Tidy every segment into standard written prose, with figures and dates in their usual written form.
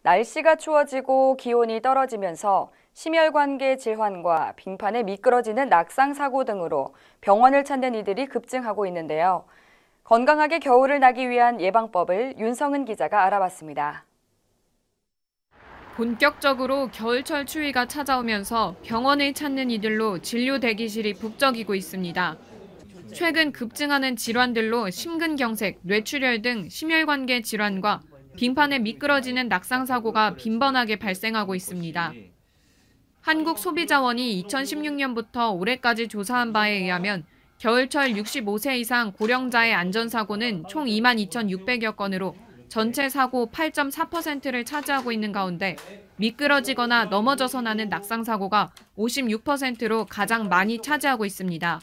날씨가 추워지고 기온이 떨어지면서 심혈관계 질환과 빙판에 미끄러지는 낙상 사고 등으로 병원을 찾는 이들이 급증하고 있는데요. 건강하게 겨울을 나기 위한 예방법을 윤성은 기자가 알아봤습니다. 본격적으로 겨울철 추위가 찾아오면서 병원을 찾는 이들로 진료 대기실이 북적이고 있습니다. 최근 급증하는 질환들로 심근경색, 뇌출혈 등 심혈관계 질환과 빙판에 미끄러지는 낙상 사고가 빈번하게 발생하고 있습니다. 한국소비자원이 2016년부터 올해까지 조사한 바에 의하면 겨울철 65세 이상 고령자의 안전사고는 총 22,600여 건으로 전체 사고 8.4%를 차지하고 있는 가운데 미끄러지거나 넘어져서 나는 낙상 사고가 56%로 가장 많이 차지하고 있습니다.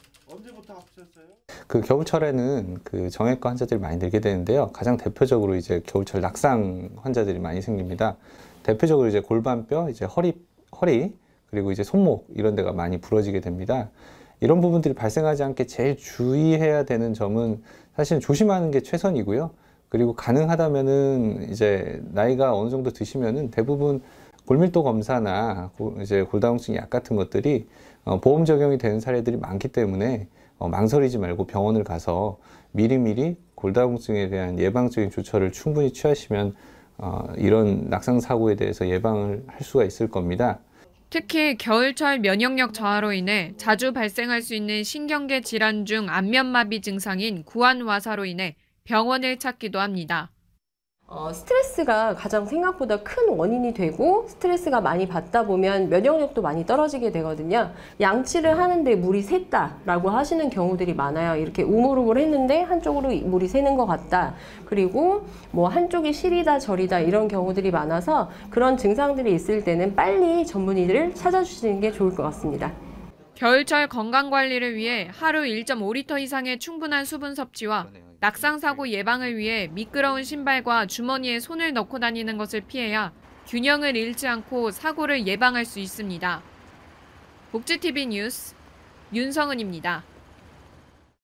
겨울철에는 정형외과 환자들이 많이 늘게 되는데요. 가장 대표적으로 이제 겨울철 낙상 환자들이 많이 생깁니다. 대표적으로 이제 골반뼈, 이제 허리 그리고 이제 손목 이런 데가 많이 부러지게 됩니다. 이런 부분들이 발생하지 않게 제일 주의해야 되는 점은 사실 조심하는 게 최선이고요. 그리고 가능하다면은 이제 나이가 어느 정도 드시면은 대부분 골밀도 검사나 이제 골다공증 약 같은 것들이 보험 적용이 되는 사례들이 많기 때문에 망설이지 말고 병원을 가서 미리미리 골다공증에 대한 예방적인 조처를 충분히 취하시면 이런 낙상 사고에 대해서 예방을 할 수가 있을 겁니다. 특히 겨울철 면역력 저하로 인해 자주 발생할 수 있는 신경계 질환 중 안면마비 증상인 구안와사로 인해 병원을 찾기도 합니다. 스트레스가 가장 생각보다 큰 원인이 되고 스트레스가 많이 받다 보면 면역력도 많이 떨어지게 되거든요. 양치를 하는데 물이 샜다라고 하시는 경우들이 많아요. 이렇게 우물우물 했는데 한쪽으로 물이 새는 것 같다. 그리고 뭐 한쪽이 시리다 저리다 이런 경우들이 많아서 그런 증상들이 있을 때는 빨리 전문의를 찾아주시는 게 좋을 것 같습니다. 겨울철 건강관리를 위해 하루 1.5리터 이상의 충분한 수분 섭취와 낙상 사고 예방을 위해 미끄러운 신발과 주머니에 손을 넣고 다니는 것을 피해야 균형을 잃지 않고 사고를 예방할 수 있습니다. 복지TV 뉴스 윤성은입니다.